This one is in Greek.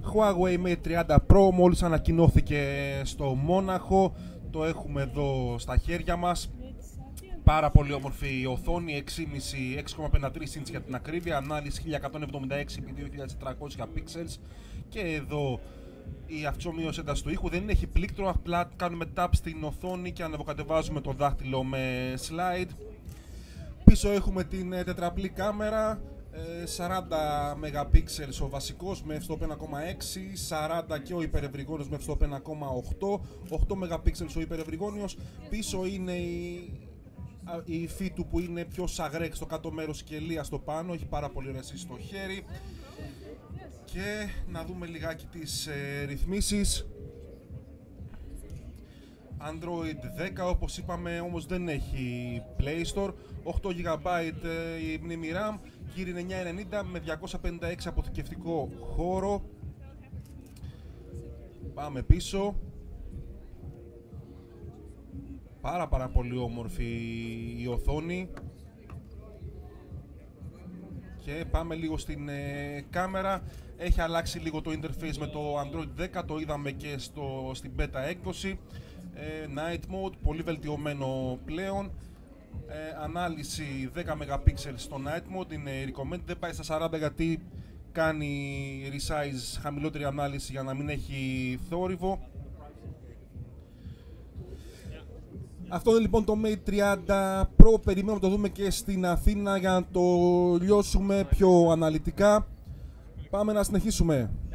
Huawei Mate 30 Pro μόλις ανακοινώθηκε στο Μόναχο. Το έχουμε εδώ στα χέρια μας. Πάρα πολύ όμορφη οθόνη, 6,53 inch για την ακρίβεια, ανάλυση 1176x2400 pixels. Και εδώ η αυξομοίωση ένταση του ήχου, δεν έχει πλήκτρο, απλά κάνουμε tap στην οθόνη και ανεβοκατεβάζουμε το δάχτυλο με slide. Πίσω έχουμε την τετραπλή κάμερα, 40 MP ο βασικός με f/1.6, 40 και ο υπερευρυγόνιος με f/1.8, 8 MP ο υπερευρυγόνιος. Πίσω είναι η υφή του που είναι πιο σαγρέκ στο κάτω μέρος και λία στο πάνω, έχει πάρα πολύ ωραία στο χέρι. Και να δούμε λιγάκι τις ρυθμίσεις. Android 10, όπως είπαμε, όμως δεν έχει Play Store. 8 GB η μνήμη RAM, Kirin 990 με 256 αποθηκευτικό χώρο. Πάμε πίσω. Πάρα πολύ όμορφη η οθόνη. Και πάμε λίγο στην κάμερα. Έχει αλλάξει λίγο το interface με το Android 10, το είδαμε και στην beta έκδοση. Night mode, πολύ βελτιωμένο πλέον. Ανάλυση 10 MP στο night mode, είναι recommended, δεν πάει στα 40 γιατί κάνει resize, χαμηλότερη ανάλυση για να μην έχει θόρυβο. Αυτό είναι λοιπόν το Mate 30 Pro, περιμένουμε να το δούμε και στην Αθήνα για να το λιώσουμε πιο αναλυτικά. Πάμε να συνεχίσουμε.